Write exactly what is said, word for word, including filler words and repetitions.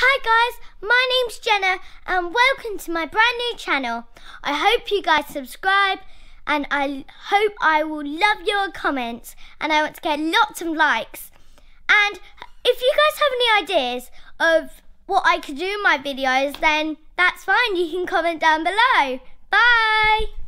Hi guys, my name's Jenna and welcome to my brand new channel. I hope you guys subscribe and I hope I will love your comments and I want to get lots of likes. And if you guys have any ideas of what I could do in my videos, then that's fine, you can comment down below. Bye!